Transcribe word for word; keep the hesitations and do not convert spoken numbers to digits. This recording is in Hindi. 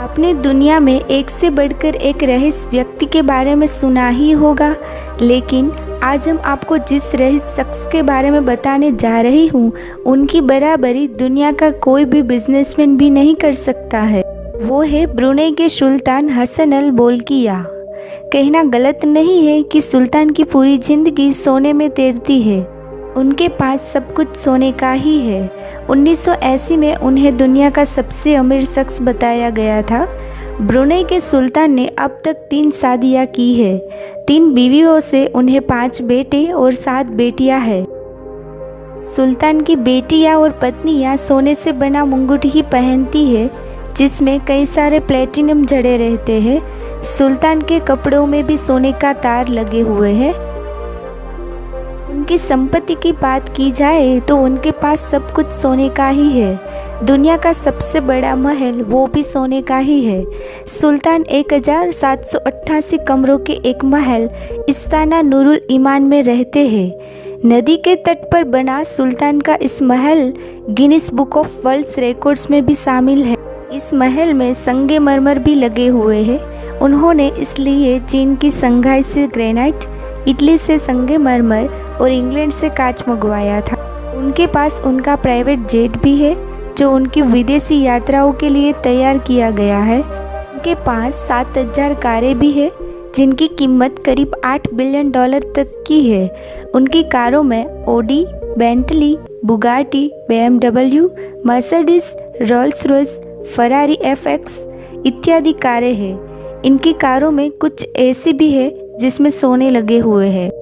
आपने दुनिया में एक से बढ़कर एक रईस व्यक्ति के बारे में सुना ही होगा, लेकिन आज हम आपको जिस रईस शख्स के बारे में बताने जा रही हूँ उनकी बराबरी दुनिया का कोई भी बिजनेसमैन भी नहीं कर सकता है। वो है ब्रुनेई के सुल्तान हसन अल बोल्किया। कहना गलत नहीं है कि सुल्तान की पूरी जिंदगी सोने में तैरती है। उनके पास सब कुछ सोने का ही है। उन्नीस सौ अस्सी में उन्हें दुनिया का सबसे अमीर शख्स बताया गया था। ब्रुनेई के सुल्तान ने अब तक तीन शादियां की है। तीन बीवियों से उन्हें पांच बेटे और सात बेटियां हैं। सुल्तान की बेटियां और पत्नियां सोने से बना मुंगुट ही पहनती है, जिसमें कई सारे प्लेटिनम जड़े रहते हैं। सुल्तान के कपड़ों में भी सोने का तार लगे हुए हैं। उनकी संपत्ति की बात की जाए तो उनके पास सब कुछ सोने का ही है। दुनिया का सबसे बड़ा महल वो भी सोने का ही है। सुल्तान एक हज़ार सात सौ अट्ठासी कमरों के एक महल इस्ताना नूरुल ईमान में रहते हैं। नदी के तट पर बना सुल्तान का इस महल Guinness book of world records में भी शामिल है। इस महल में संगमरमर भी लगे हुए हैं। उन्होंने इसलिए चीन की शंघाई से ग्रेनाइट, इटली से संगमरमर और इंग्लैंड से कांच मंगवाया था। उनके पास उनका प्राइवेट जेट भी है जो उनकी विदेशी यात्राओं के लिए तैयार किया गया है। उनके पास सात हजार कारें भी है जिनकी कीमत करीब आठ बिलियन डॉलर तक की है। उनकी कारों में Audi, Bentley, Bugatti, B M W, Mercedes, Rolls Royce, Ferrari F X इत्यादि कारें हैं। इनकी कारों में कुछ ऐसी भी है जिसमें सोने लगे हुए हैं।